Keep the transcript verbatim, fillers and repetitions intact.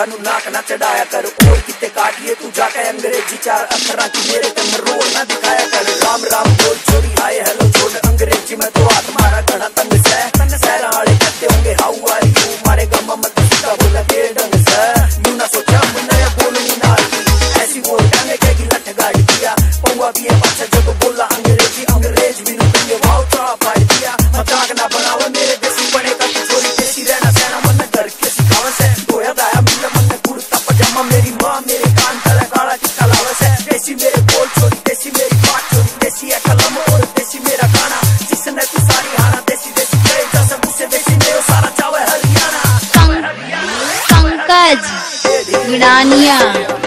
मुखा नु नाक ना चढ़ाया कर, और किते काटिए तू जाके अंग्रेजी चार अखरा की मेरे तन रोड ना दिखाया कर। राम राम बोल छोरी हाय हेलो छोड़ अंग्रेजी में तो हाथ मारा घड़ा तंग से, सहरा वाले कहते होंगे हाउ आर यू, मारे गम्मा मत सीधा बोला के ढंग से। यूं ना सोचा मुन्ना या बोलूं ना ऐसी बोल डांगे कहेगी लठ गाड़ी दिया, पौवा भी है बादशाह जब बोला अंग्रेजी, अंग्रेज भी नु कहेंगे वाओ चढ़ा फाड़ दिया। मजाक ना बनाओ मेरे देसी बने का छोरी, देसी रहना सहना मन घर के सिखावा से, धोया दाया मिला मन कुर्ता पजामा, मेरी माँ मेरे कान तले काला टिक्का लावा से। देसी मेरे बोल छोरी, देसी मेरी बात छोरी, देसी है कलम और देसी मेरा गाना, जिसने तू सारी हाना देसी देसी कहे जैसे मुझसे देसी मेरे सारा चावे हरियाणा। पंकज गिड़ानिया।